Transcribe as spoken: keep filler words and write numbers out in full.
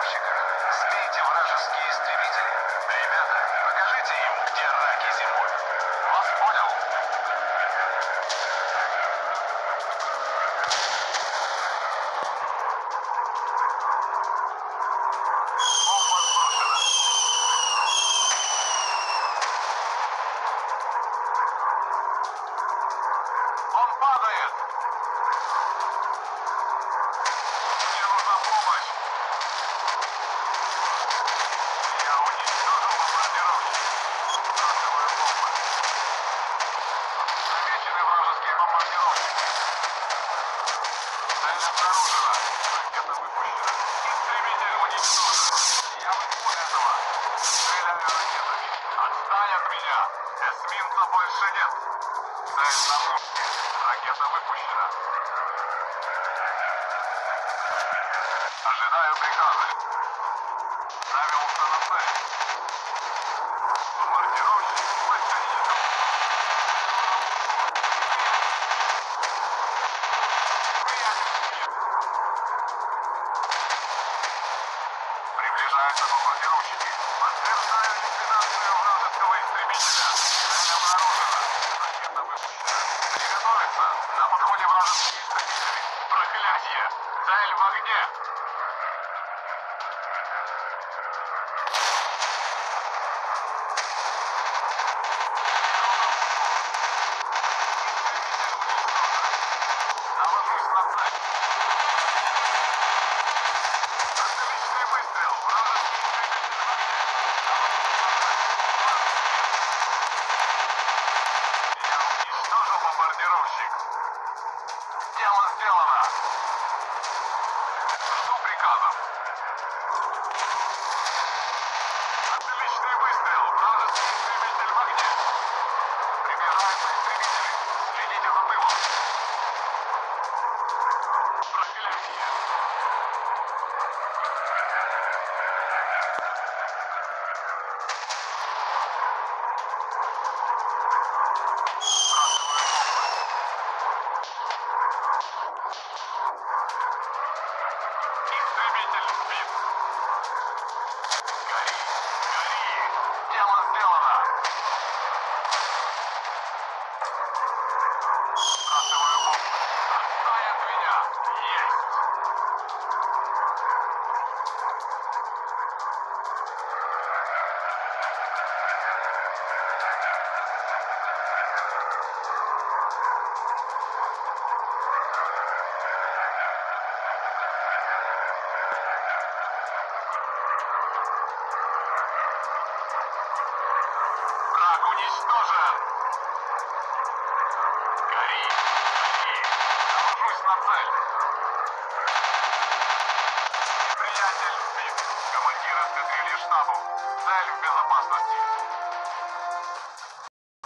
бомбардировщика. Сбейте вражеские истребители. Ребята, покажите им, где раки зимуют. Вас понял? Бомба сброшена. Он падает. Мне нужна помощь. Я уничтожил бомбардировщик. Сбрасываю бомбы. Замечены вражеские бомбардировщики. Цель обнаружена. Ракета выпущена. Истребитель уничтожен. Я возьму этого. Стреляю ракетами. Отстань от меня. Эсминца больше нет. Цель на пушке. Ракета выпущена. Ожидаю приказы. Ставился на цель. Бомбардировщик подчинен. Приближаются бомбардировщики. Подтверждаю ликвидацию вражеского истребителя. Цель обнаружена. Ракета выпущена. Приготовиться. На подходе вражеские истребители. Проклятие. Цель в огне. Навожусь на цель. Отличный выстрел. Вражеский истребитель в огне. Я уничтожил бомбардировщик. Дело сделано. Жду приказов. Отличный выстрел. Вражеский истребитель в огне. Приближаются истребители. Следите за тылом. Проклятие. Сбрасываю бомбы. Истребитель сбит. Гори, гори. Дело сделано. Сбрасываю бомбы. Отстань от меня. Есть. Враг уничтожен. Гори.